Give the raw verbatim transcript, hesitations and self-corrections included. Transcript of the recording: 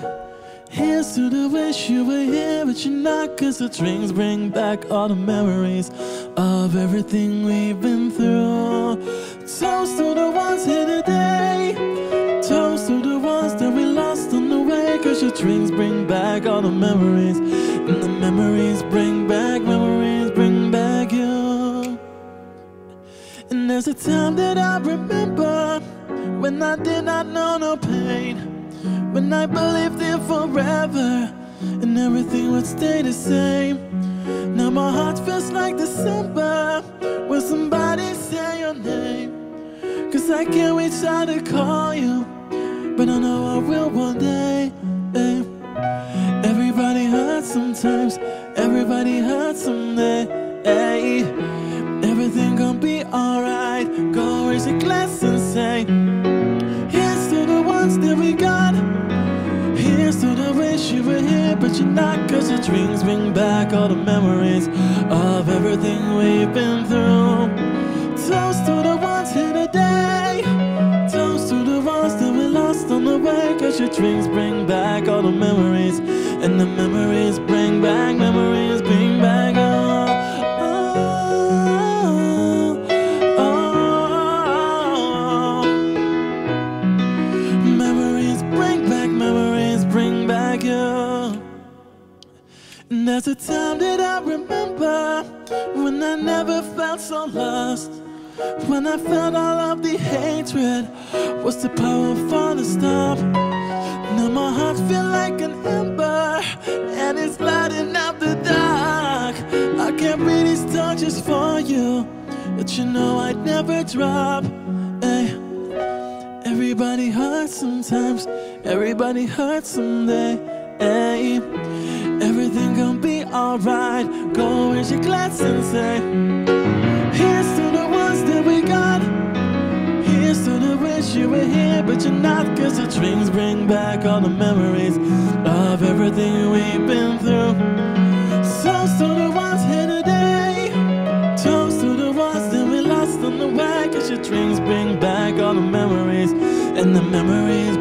Here's to the wish you were here, but you're not, 'cause the drinks bring back all the memories of everything we've been through. Toast to the ones here today. Toast to the ones that we lost on the way, 'cause your drinks bring back all the memories, and the memories bring back, memories bring back you. And there's a time that I remember when I did not know no pain, when I believed in forever and everything would stay the same. Now my heart feels like December when somebody say your name, 'cause I can't reach out to call you, but I know I will one day. Hey. Everybody hurts sometimes, everybody hurts someday. Hey. Everything gon' be alright. Go raise a glass and say, here's to the ones that we got. Here's to the wish you were here, but you're not, 'cause your dreams bring back all the memories of everything we've been through. Toast to the ones here today. Toast to the ones that we lost on the way, 'cause your dreams bring back all the memories, and the memories bring back, memories bring back all. And there's a time that I remember when I never felt so lost, when I felt all of the hatred was too powerful to stop. Now my heart feels like an ember and it's lighting up the dark. I can't breathe these torches for you, but you know I'd never drop. Hey. Everybody hurts sometimes, everybody hurts someday. Hey. Everything gon' be alright. Go raise your glass and say, here's to the ones that we got. Here's to the wish you were here, but you're not, 'cause the dreams bring back all the memories of everything we've been through. Toast to the ones here today. Toast to the ones that we lost on the way, 'cause your dreams bring back all the memories, and the memories